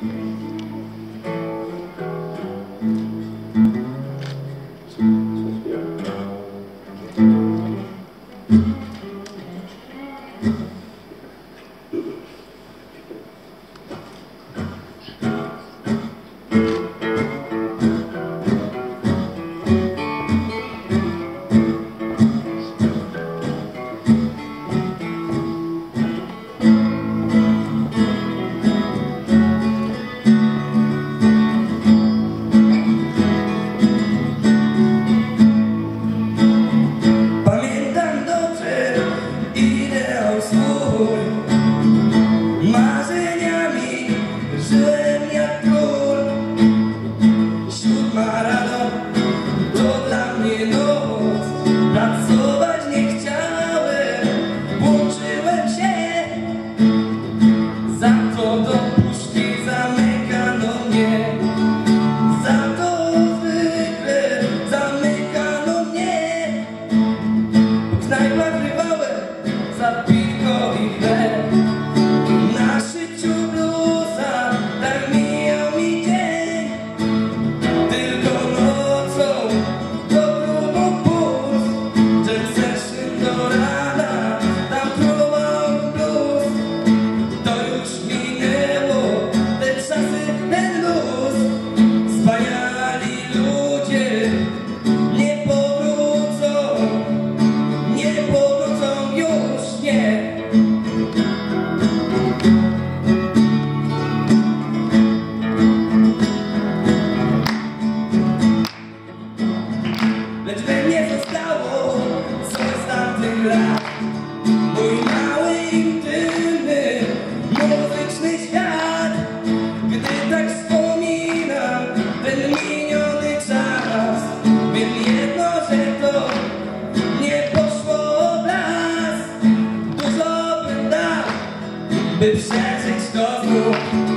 Marzeniami żyłem jak król. Siódma rano to dla mnie noc. Pracować nie chciałem, włączyłem się. Za to do puszki zamykano mnie. Za to zwykle zamykano mnie. W knajpach grywałem za piwko i chleb. Na szyciu bluza tak mijał mi dzień. Tylko nocą do klubu pust. Czym zeszłym do rana tam próbował blues. To już minęło, te czasy, ten luz. Wspaniali ludzie nie powrócą. Nie powrócą już, nie. Lecz we mnie zostało coś z tamtych lat. Mój mały, intymny, muzyczny świat. Gdy tak wspominam ten miniony czas, wiem jedno, że to nie poszło w las. Dużo bym dał, by przeżyć to znów.